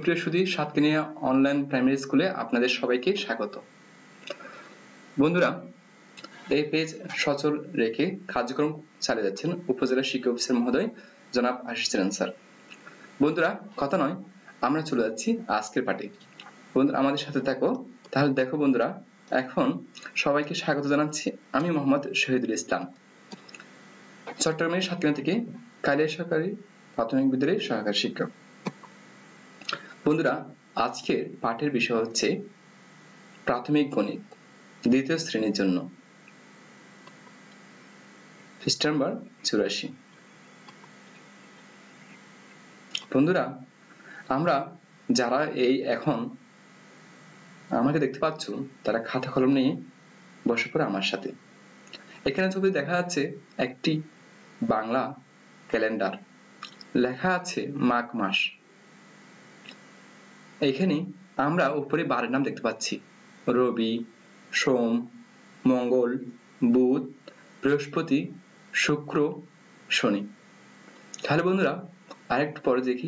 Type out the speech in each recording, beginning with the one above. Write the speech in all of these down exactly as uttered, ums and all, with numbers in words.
সুপ্রিয় সুধী Satkania online primary স্কুলে আপনাদের সবাইকে স্বাগত। বন্ধুরা, এই পেজ সচল রেখে কার্যক্রম চালিয়ে যাচ্ছেন উপজেলা শিক্ষা অফিসার মহোদয় জনাব আশিস চালান স্যার। বন্ধুরা, কথা নয়, আমরা চলে যাচ্ছি আজকের পাঠে। বন্ধুরা, আমাদের সাথে থাকো। তাহলে দেখো বন্ধুরা, এখন সবাইকে স্বাগত জানাচ্ছি। আমি মোহাম্মদ শহীদুল ইসলাম, চট্টগ্রামের সাতকানিয়া থেকে কালিয়া সরকারি প্রাথমিক বিদ্যালয়ের সহকারী শিক্ষক। বন্ধুরা, আজকের পাঠের বিষয় হচ্ছে প্রাথমিক গণিত দ্বিতীয় শ্রেণীর জন্য, পৃষ্ঠা নাম্বার চুরাশি। বন্ধুরা, আমরা যারা এই এখন আমাকে দেখতে পাচ্ছ, তারা খাতা কলম নিয়ে বসে পড়ে আমার সাথে। এখানে ছবি দেখা যাচ্ছে একটি বাংলা ক্যালেন্ডার, লেখা আছে মাঘ মাস। এখানে আমরা উপরে বারের নাম দেখতে পাচ্ছি, রবি, সোম, মঙ্গল, বুধ, বৃহস্পতি, শুক্র, শনি। তাহলে বন্ধুরা, আরেকটু পরে দেখি,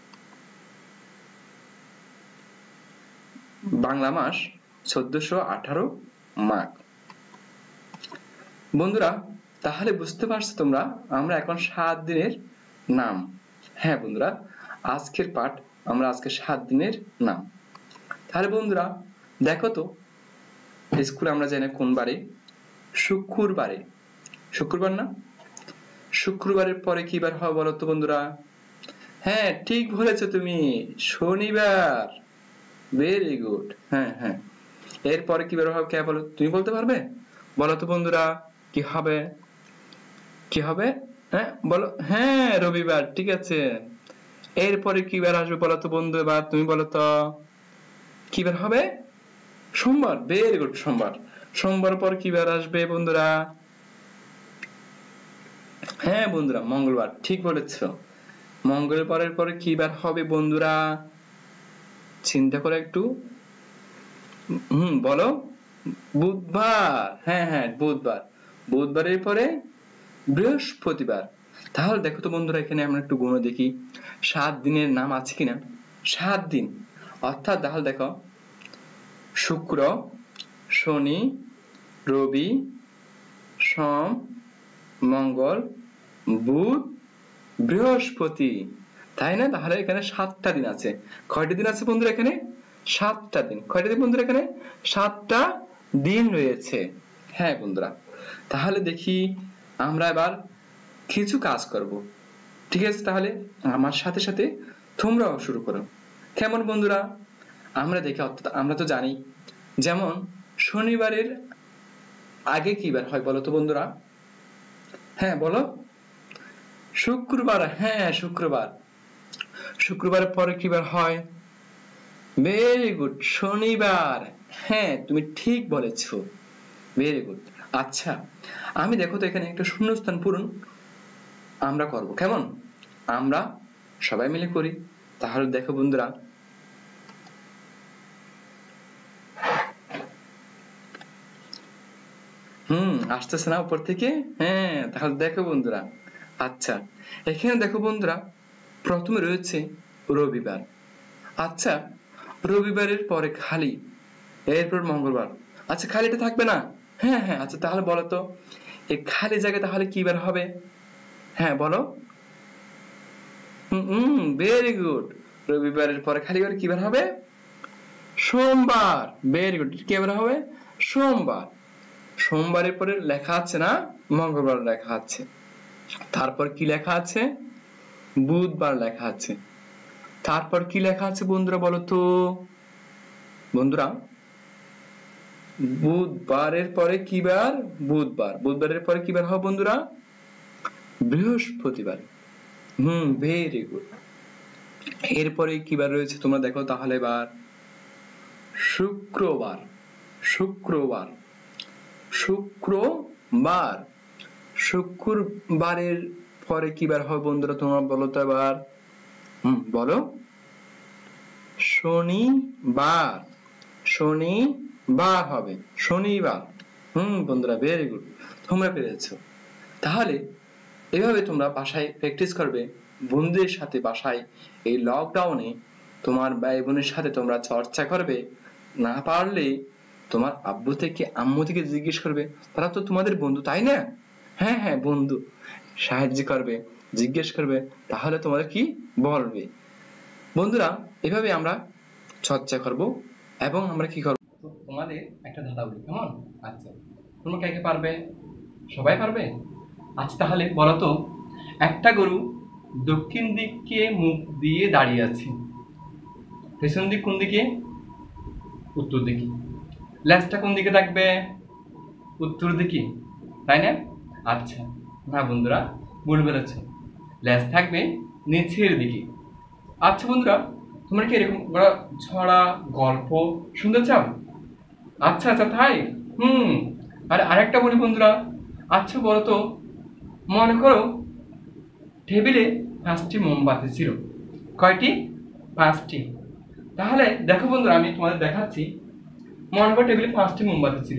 বাংলা মাস চোদ্দশো আঠারো মাঘ। বন্ধুরা, তাহলে বুঝতে পারছো তোমরা, আমরা এখন সাত দিনের নাম। হ্যাঁ বন্ধুরা, আজকের পাঠ আমরা আজকে সাত দিনের নাম। তাহলে বন্ধুরা দেখো তো, স্কুলে আমরা জানি কোন বারে? শুক্রবারে। শুক্রবার না? শুক্রবারের পরে কি বার হয় বলো তো বন্ধুরা? হ্যাঁ, ঠিক বলেছো তুমি, শনিবার। Very good. হ্যাঁ হ্যাঁ, এরপরে কি বার হবে কে বলো? তুমি বলতে পারবে? বলো তো বন্ধুরা, কি হবে? কি হবে? হ্যাঁ বলো। হ্যাঁ, রবিবার। ঠিক আছে। এরপরে কি বার আসবে বলো তো বন্ধু? এবার তুমি বলো তো, কি বার হবে? সোমবার। ভেরি গুড, সোমবার। সোমবার পর কি বার আসবে বন্ধুরা? হ্যাঁ বন্ধুরা, মঙ্গলবার। ঠিক বলেছো। মঙ্গলবারের পরে কি বার হবে বন্ধুরা? চিন্তা করে একটু। হুম বলো। বুধবার। হ্যাঁ হ্যাঁ, বুধবার। বুধবারের পরে বৃহস্পতিবার। তাহলে দেখো তো বন্ধুরা, এখানে আমরা একটু গুণ দেখি, সাত দিনের নাম আছে কিনা। সাত দিন অর্থাৎ তাহলে দেখো, শুক্র, শনি, রবি, সোম, মঙ্গল, বুধ, বৃহস্পতি। তাই না? তাহলে এখানে সাতটা দিন আছে। কয়টা দিন আছে বন্ধুরা? এখানে সাতটা দিন। কয়টা দিন বন্ধুরা? এখানে সাতটা দিন রয়েছে। হ্যাঁ বন্ধুরা, তাহলে দেখি আমরা এবার কিছু কাজ করব। ঠিক আছে? তাহলে আমার সাথে সাথে তোমরাও শুরু করো। কেমন বন্ধুরা? আমরা দেখি, অর্থাৎ আমরা তো জানি, যেমন শনিবারের আগে কি বার হয় বলো তো বন্ধুরা? হ্যাঁ বলো। শুক্রবার। হ্যাঁ, শুক্রবার। শুক্রবারের পরে কি বার হয়? ভেরি গুড, শনিবার। হ্যাঁ, তুমি ঠিক বলেছো। Very good. আচ্ছা, আমি দেখো তো এখানে একটা শূন্যস্থান পূরণ আমরা করব। কেমন? আমরা সবাই মিলে করি। তাহলে দেখো বন্ধুরা, হুম আসতেছে না উপর থেকে? হ্যাঁ, তাহলে দেখো বন্ধুরা। আচ্ছা, এখানে দেখো বন্ধুরা, প্রথমে রয়েছে রবিবার। আচ্ছা, রবিবারের পরে খালি, এরপর মঙ্গলবার। আচ্ছা, খালিটা থাকবে না? হ্যাঁ হ্যাঁ। আচ্ছা, তাহলে বলো তো, এই খালি জায়গায় তাহলে কি বার হবে? হ্যাঁ বলো। হুম, ভেরি গুড। রবিবারের পরে খালি করে কি বার হবে? সোমবার। Very good. কি বার হবে? সোমবার। সোমবারের পরে লেখা আছে না মঙ্গলবার লেখা আছে, তারপর কি লেখা আছে? বুধবার লেখা আছে। তারপর কি লেখা আছে বন্ধুরা বলো তো? বন্ধুরা, বুধবারের পরে কি বার? বুধবার। বুধবারের পরে কি বার হবে বন্ধুরা? বৃহস্পতিবার। হুম, ভেরি গুড। এরপরে কি বার রয়েছে তোমরা দেখো তাহলে এবার? শুক্রবার। শুক্রবার। শুক্রবার। শুক্রবারের পরে কি বার হবে বন্ধুরা? তোমরা বলো তো এবার। হুম বলো। শনিবার। শনিবার হবে। শনিবার। হুম বন্ধুরা, ভেরি গুড, তোমরা পেরেছো। তাহলে এভাবে তোমরা বাসায় প্র্যাকটিস করবে বন্ধুদের সাথে। বাসায় এই লকডাউনে তোমার ভাই বোনের সাথে তোমরা চর্চা করবে, না পারলে তোমার আব্বু থেকে আম্মু থেকে জিজ্ঞেস করবে, তারা তো তোমাদের বন্ধু তাই না? হ্যাঁ হ্যাঁ বন্ধু, সাহায্য করবে, জিজ্ঞেস করবে, তাহলে তোমরা কি বলবে? বন্ধুরা এভাবে আমরা চর্চা করব এবং আমরা কি করব, তোমাদের একটা ধাঁধা বলি, কেমন? আচ্ছা, তোমরা কে কে পারবে? সবাই পারবে? আচ্ছা তাহলে বলো তো, একটা গরু দক্ষিণ দিকে মুখ দিয়ে দাঁড়িয়ে আছে, পেছন দিক কোন দিকে? উত্তর দিকে। লেজটা কোন দিকে থাকবে? উত্তর দিকে, তাই না? আচ্ছা না বন্ধুরা, ভুল বলেছ, লেজ থাকবে নিচের দিকে। আচ্ছা বন্ধুরা, তোমরা কি এরকম ছড়া গল্প শুনতে চাও? আচ্ছা আচ্ছা তাই, হুম। আর আরেকটা বলি বন্ধুরা, আচ্ছা বলো তো, মনে করো টেবিলে পাঁচটি মোমবাতি ছিল, কয়টি? পাঁচটি। তাহলে দেখো বন্ধুরা, আমি তোমাদের দেখাচ্ছি, মনে করো টেবিলে পাঁচটি মোমবাতি ছিল,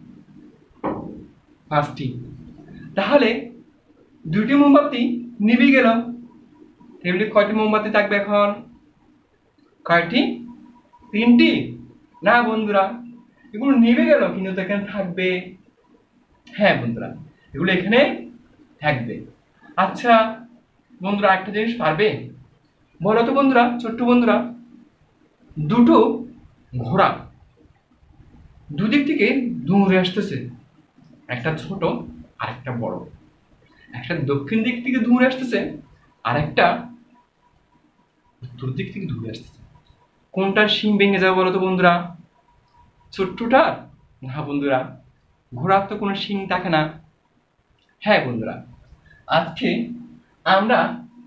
পাঁচটি। তাহলে দুটি মোমবাতি নিভে গেল, টেবিলে কয়টি মোমবাতি থাকবে এখন? কয়টি? তিনটি। না বন্ধুরা, এগুলো নিভে গেল কিন্তু এখানে থাকবে, হ্যাঁ বন্ধুরা এগুলো এখানে থাকবে। আচ্ছা বন্ধুরা, একটা জিনিস পারবে? বলো তো বন্ধুরা, ছোট্ট বন্ধুরা, দুটো ঘোড়া দুদিক থেকে দৌড়ে আসতেছে, একটা ছোট আর একটা বড়, একটা দক্ষিণ দিক থেকে দৌড়ে আসতেছে আর একটা উত্তর দিক থেকে দৌড়ে আসতেছে, কোনটার শিং ভেঙে যাবে বলো তো বন্ধুরা? ছোট্টটা? না বন্ধুরা, ঘোড়ার তো কোনো শিং থাকে না। হ্যাঁ বন্ধুরা, আজকে আমরা,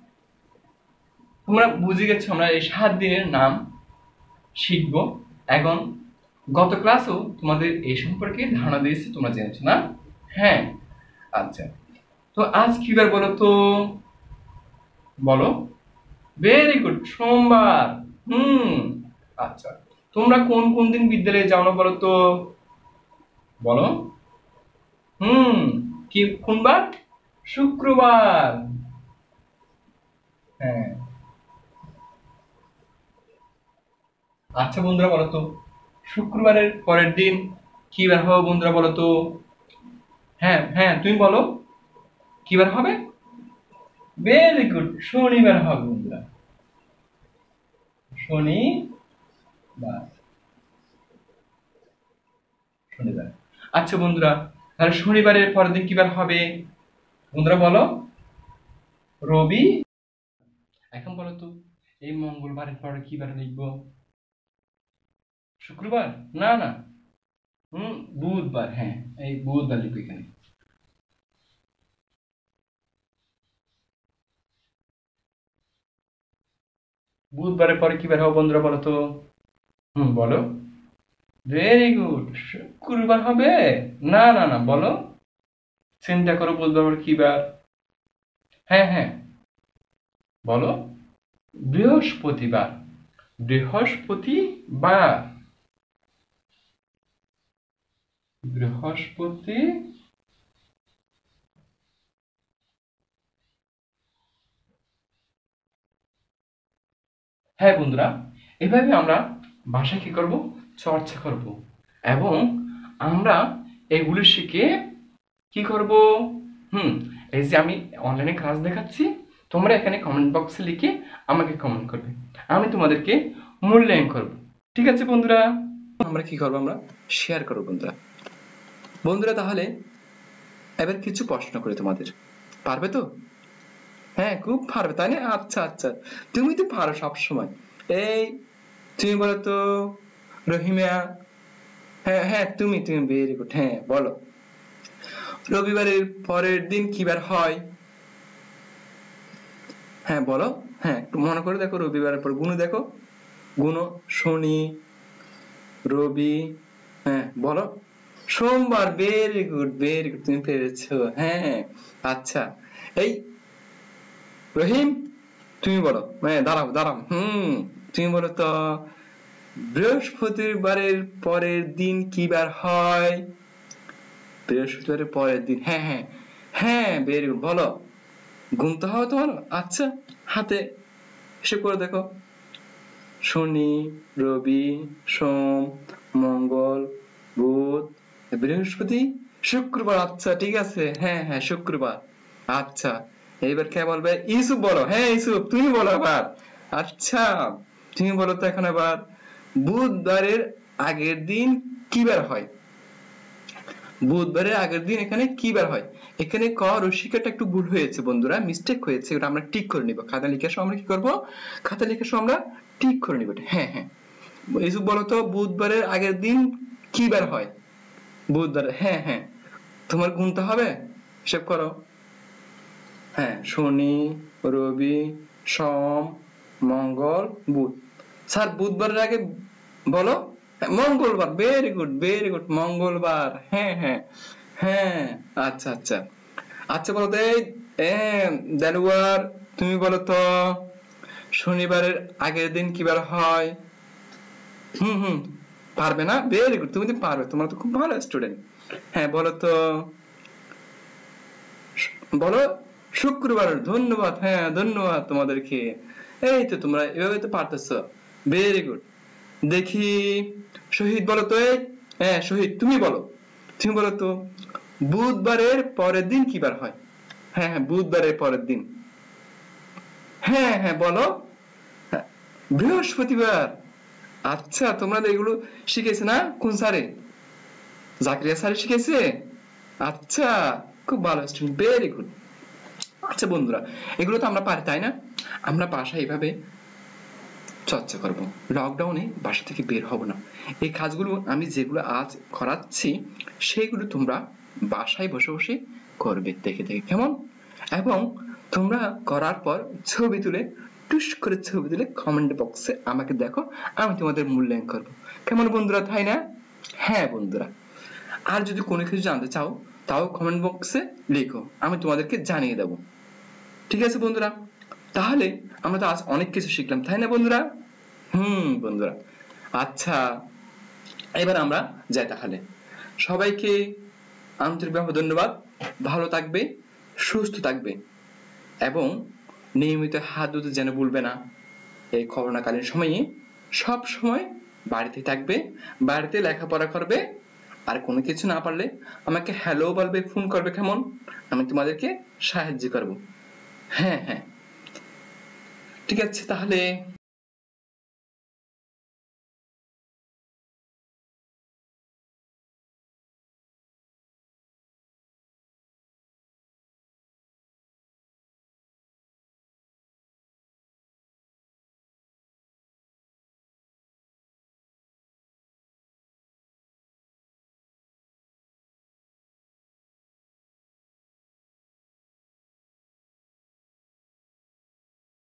তোমরা বুঝে গেছো, আমরা এই সাত দিনের নাম শিখব। এখন গত ক্লাসেও তোমাদের এই সম্পর্কে ধারণা দিয়েছি, তোমরা জেনেছো না? হ্যাঁ। আচ্ছা, তো আজ কি বার বলো তো? বলো। ভেরি গুড, সোমবার। হুম। আচ্ছা, তোমরা কোন কোন দিন বিদ্যালয়ে যাও না বলো তো? বলো। হুম, কি কোন বার? শুক্রবার। হ্যাঁ। আচ্ছা বন্ধুরা বলো তো, শুক্রবারের পরের দিন কি বার হবে বন্ধুরা বলো তো? হ্যাঁ হ্যাঁ তুমি বলো, কি বার হবে? ভেরি গুড, শনিবার হবে বন্ধুরা, শনিবার, শনিবার। আচ্ছা বন্ধুরা, তাহলে শনিবারের পরের দিন কি বার হবে বন্ধুরা বলো? রবি। এখন বলো তো, এই মঙ্গলবারের পরে কি বার লিখবো? শুক্রবার? না না, হুম, বুধবার। হ্যাঁ, এই বুধবার লিখবো এখানে। বুধবারের পরে কি বার হবে বন্ধুরা বলো তো? হুম বলো। ভেরি গুড, শুক্রবার হবে? না না না, বলো, চিন্তা করো, বুধবার কি বার? হ্যাঁ হ্যাঁ বলো, বৃহস্পতিবার, বৃহস্পতিবার, বৃহস্পতি। হ্যাঁ বন্ধুরা, এভাবে আমরা ভাষা কি করব? চর্চা করব এবং আমরা এগুলো শিখে কি করব? হুম, এই যে আমি অনলাইনে ক্লাস দেখাচ্ছি, তোমরা এখানে কমেন্ট বক্সে লিখে আমাকে কমেন্ট করবে, আমি তোমাদেরকে মূল্যায়ন করব। ঠিক আছে বন্ধুরা? আমরা কি করব? আমরা শেয়ার করব বন্ধুরা। বন্ধুরা তাহলে এবার কিছু প্রশ্ন করি তোমাদের, পারবে তো? হ্যাঁ খুব পারবে তাই না? আচ্ছা আচ্ছা, তুমি তো পারো সব সময়। এই তুমি বলো তো রহিমা। হ্যাঁ হ্যাঁ তুমি তুমি ভেরি গুড। হ্যাঁ বলো, রবিবারের পরের দিন কি বার হয়? হ্যাঁ বলো। হ্যাঁ একটু মনে করে দেখো, রবিবারের পর গুনো দেখো, গুনো, শনি, রবি, হ্যাঁ বলো, সোমবার। ভেরি গুড ভেরি গুড, তুমি পেরেছো। হ্যাঁ আচ্ছা, এই রহিম তুমি বলো, হ্যাঁ দাঁড়াও দাঁড়াও, হুম তুমি বলো তো, বৃহস্পতিবারের পরের দিন কি বার হয়? বৃহস্পতিবারের পরের দিন, হ্যাঁ হ্যাঁ হ্যাঁ ভেরি গুড, বলো, গুনতে হবে তো, বলো। আচ্ছা, হাতে হিসেব করে দেখো, শনি, রবি, সোম, মঙ্গল, বুধ, বৃহস্পতি, শুক্রবার। আচ্ছা ঠিক আছে, হ্যাঁ হ্যাঁ শুক্রবার। আচ্ছা এবার কে বলবে? ইউসুফ বলো। হ্যাঁ ইউসুফ তুমি বলো এবার। আচ্ছা তুমি বলো তো এখন এবার, বুধবারের আগের দিন কি বার হয়? বুধবারের আগের দিন এখানে কি বার হয়? এখানে ক রসিকাটা একটু ভুল হয়েছে বন্ধুরা, মিস্টেক হয়েছে, ওটা আমরা ঠিক করে নিব। খাতা লিখার সময় আমরা কি করব? খাতা লিখার সময় আমরা ঠিক করে নিব। হ্যাঁ হ্যাঁ ইউসুফ বলো তো, বুধবারের আগের দিন কি বার হয়? বুধবার, হ্যাঁ হ্যাঁ তোমার গুনতে হবে, হিসাব করো। হ্যাঁ শনি, রবি, সোম, মঙ্গল, বুধ। স্যার বুধবারের আগে বলো। মঙ্গলবার। ভেরি গুড ভেরি গুড মঙ্গলবার। হ্যাঁ হ্যাঁ হ্যাঁ আচ্ছা আচ্ছা আচ্ছা বলো তো এই দেলোয়ার, তুমি বলো তো শনিবারের আগের দিন কি বার হয়? হুম হুম পারবে না? ভেরি গুড, তুমি তো পারবে, তোমরা তো খুব ভালো স্টুডেন্ট। হ্যাঁ বলো তো, বলো শুক্রবার। ধন্যবাদ, হ্যাঁ ধন্যবাদ তোমাদেরকে। এই তো তোমরা এভাবে তো পারতেছো, ভেরি গুড। দেখি শহীদ বলো তো, এই হ্যাঁ শহীদ তুমি বলো, তুমি বলো তো বুধবারের পরের দিন কি বার হয়? হ্যাঁ হ্যাঁ বুধবারের পরের দিন। হ্যাঁ হ্যাঁ বলো। হ্যাঁ, বৃহস্পতিবার। আচ্ছা তোমরা এগুলো শিখেছে না কোন স্যারে? জাকিরিয়া স্যার শিখেছে? আচ্ছা খুব ভালো স্টুডেন্ট, ভেরি গুড। আচ্ছা বন্ধুরা এগুলো তো আমরা পারি তাই না? আমরা বাসায় এভাবে চর্চা করব। লকডাউনে বাসা থেকে বের হব না। এই কাজগুলো আমি যেগুলো আজ করাচ্ছি সেগুলো তোমরা বাসায় বসে বসে করবে দেখে দেখে, কেমন? এবং তোমরা করার পর ছবি তুলে, টুস করে ছবি তুলে কমেন্ট বক্সে আমাকে দেখো, আমি তোমাদের মূল্যায়ন করব। কেমন বন্ধুরা, তাই না? হ্যাঁ বন্ধুরা, আর যদি কোনো কিছু জানতে চাও তাও কমেন্ট বক্সে লিখো, আমি তোমাদেরকে জানিয়ে দেব। ঠিক আছে বন্ধুরা, তাহলে আমরা তো আজ অনেক কিছু শিখলাম তাই না বন্ধুরা? হুম বন্ধুরা আচ্ছা এবার আমরা যাই তাহলে। সবাইকে আন্তরিকভাবে ধন্যবাদ। ভালো থাকবে, সুস্থ থাকবে এবং নিয়মিত হাত ধুতে যেন ভুলবে না। এই করোনাকালীন সময়ে সব সময় বাড়িতে থাকবে, বাড়িতে লেখাপড়া করবে, আর কোনো কিছু না পারলে আমাকে হ্যালো বলবে, ফোন করবে, কেমন? আমি তোমাদেরকে সাহায্য করব। হ্যাঁ হ্যাঁ ঠিক আছে তাহলে।